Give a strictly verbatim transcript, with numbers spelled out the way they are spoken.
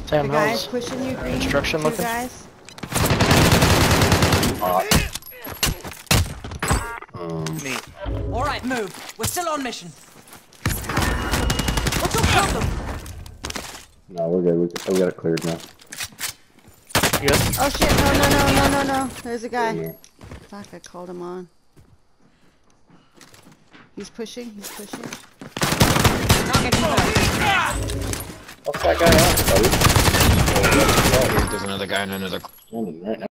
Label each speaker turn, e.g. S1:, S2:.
S1: Sam,
S2: The guy's
S1: how's
S2: pushing you, Green.
S1: construction
S2: Two
S1: looking?
S2: guys.
S3: Uh, um,
S1: Neat.
S4: All right, move. We're still on mission. What's your problem?
S3: no, we're good. We, we got it cleared now.
S1: You good?
S2: Oh shit! No, no, no, no, no, no. There's a guy.
S3: Yeah.
S2: Fuck! I called him on. He's pushing. He's pushing.
S4: Target confirmed.
S3: What's that guy on, buddy?
S5: There's another guy in another
S3: Standing right now.